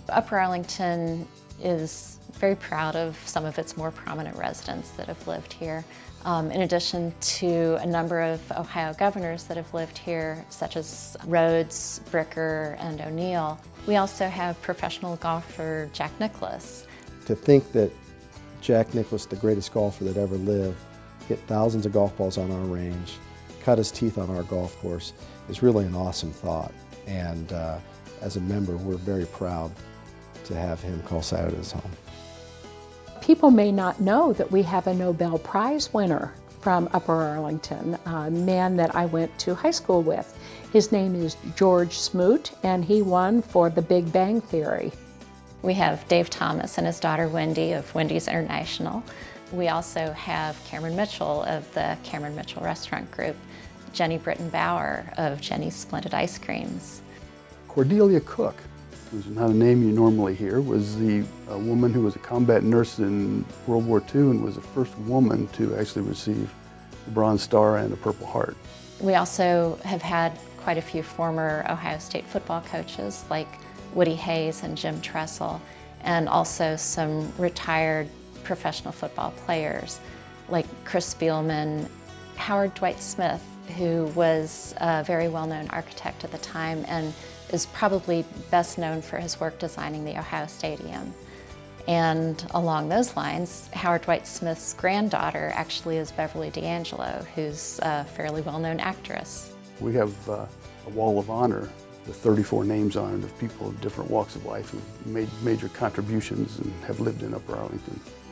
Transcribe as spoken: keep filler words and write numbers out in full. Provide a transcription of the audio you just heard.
Upper Arlington is very proud of some of its more prominent residents that have lived here. Um, in addition to a number of Ohio governors that have lived here, such as Rhodes, Bricker, and O'Neill. We also have professional golfer Jack Nicklaus. To think that Jack Nicklaus, the greatest golfer that ever lived, hit thousands of golf balls on our range, cut his teeth on our golf course, is really an awesome thought. And uh, as a member, we're very proud to have him call Saturday his home. People may not know that we have a Nobel Prize winner from Upper Arlington, a man that I went to high school with. His name is George Smoot, and he won for The Big Bang Theory. We have Dave Thomas and his daughter Wendy of Wendy's International. We also have Cameron Mitchell of the Cameron Mitchell Restaurant Group, Jenny Britton Bauer of Jenny's Splendid Ice Creams. Cordelia Cook, who's not a name you normally hear, was the a woman who was a combat nurse in World War Two and was the first woman to actually receive the Bronze Star and a Purple Heart. We also have had quite a few former Ohio State football coaches like Woody Hayes and Jim Tressel, and also some retired professional football players like Chris Spielman, Howard Dwight Smith, who was a very well-known architect at the time and is probably best known for his work designing the Ohio Stadium. And along those lines, Howard Dwight Smith's granddaughter actually is Beverly D'Angelo, who's a fairly well-known actress. We have uh, a wall of honor with thirty-four names on it of people of different walks of life who made major contributions and have lived in Upper Arlington.